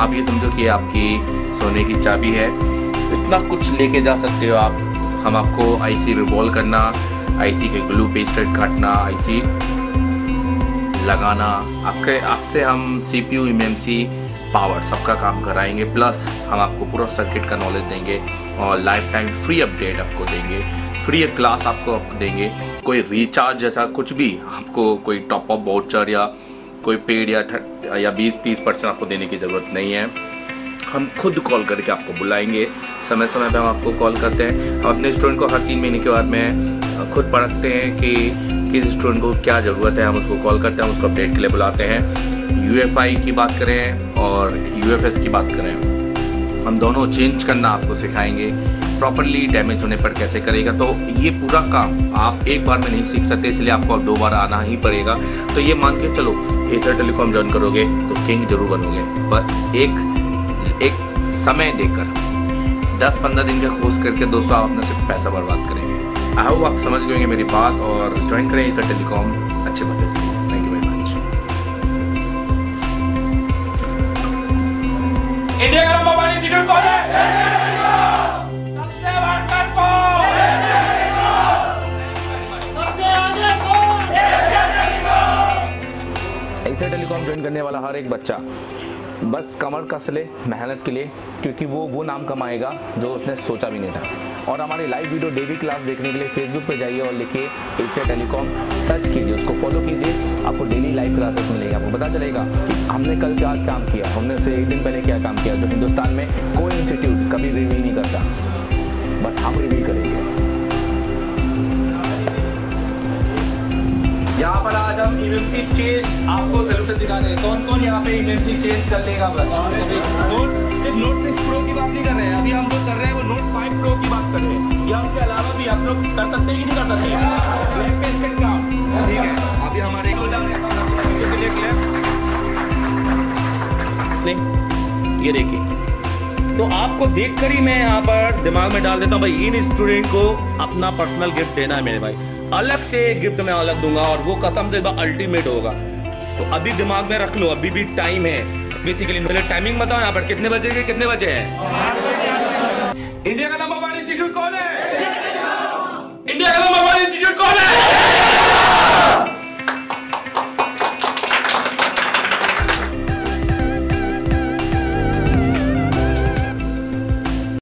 आप ये समझो कि आपकी सोने की चाबी है। इतना कुछ लेके जा सकते हो आप। हम आपको आईसी रिवॉल्व करना, आईसी के ग्लू पेस्टेड काटना, आईसी लगाना, आपसे हम CPU एमएमसी पावर सबका काम कराएंगे। प्लस हम आपको पूरा सर्किट का नॉलेज देंगे और लाइफ टाइम फ्री अपडेट आपको देंगे, फ्री क्लास आपको देंगे। कोई रिचार्ज जैसा कुछ भी आपको, कोई टॉप अप वाउचर या कोई पेड या 20-30% आपको देने की ज़रूरत नहीं है। हम खुद कॉल करके आपको बुलाएंगे, समय समय पे हम आपको कॉल करते हैं। हम अपने स्टूडेंट को हर 3 महीने के बाद में खुद परखते हैं कि किस स्टूडेंट को क्या ज़रूरत है। हम उसको कॉल करते हैं, उसको अपडेट के लिए बुलाते हैं। UFI की बात करें और UFS की बात करें, हम दोनों चेंज करना आपको सिखाएंगे। प्रॉपरली डैमेज होने पर कैसे करेगा, तो ये पूरा काम आप एक बार में नहीं सीख सकते, इसलिए आपको अब 2 बार आना ही पड़ेगा। तो ये मान के चलो एशिया टेलीकॉम ज्वाइन करोगे तो किंग जरूर बनोगे, पर एक समय देकर 10-15 दिन का कोर्स करके दोस्तों आप अपना सिर्फ पैसा बर्बाद करेंगे। आई होप आप समझ गए मेरी बात और ज्वाइन करें एशिया टेलीकॉम अच्छे मजे से। Thank you very much. India का नंबर 1 इंस्टीट्यूट कौन है? सबसे बढ़कर कौन? सबसे आगे कौन? एशिया टेलीकॉम ज्वाइन करने वाला हर एक बच्चा बस कमर कस ले मेहनत के लिए, क्योंकि वो नाम कमाएगा जो उसने सोचा भी नहीं था। और हमारी लाइव वीडियो डेली क्लास देखने के लिए फेसबुक पे जाइए और लिखिए एशिया टेलीकॉम, सर्च कीजिए, उसको फॉलो कीजिए। आपको डेली लाइव क्लासेस मिलेंगे। आपको पता चलेगा कि हमने कल क्या काम किया, हमने से 1 दिन पहले क्या काम किया, जो हिंदुस्तान में कोई इंस्टीट्यूट कभी रिवील नहीं करता, बट हम रिवील करेंगे। यहाँ पर आज हम एमएमसी चेंज आपको सोल्यूशन दिखा रहे हैं। कौन यहाँ पे एमएमसी चेंज कर लेगा? बस सिर्फ नोट 6 प्रो की बात नहीं कर रहे हैं, अभी हम जो कर रहे हैं वो नोट 5 प्रो की बात कर रहे हैं। या उसके अलावा भी आप लोग कर सकते हैं कि नहीं कर सकते? लैब पे इसका काम ठीक है। अभी हमारे ये देखिए, तो आपको देखकर ही मैं यहाँ पर दिमाग में डाल देता हूँ भाई इन स्टूडेंट को अपना पर्सनल गिफ्ट देना है मेरे भाई। अलग से गिफ्ट मैं अलग दूंगा और वो कसम से अल्टीमेट होगा। तो अभी दिमाग में रख लो, अभी भी टाइम है। बेसिकली पहले टाइमिंग बताओ यहाँ पर कितने बजे के कितने बजे है? इंडिया का नंबर 1 इंस्टीट्यूट कौन है? इंडिया का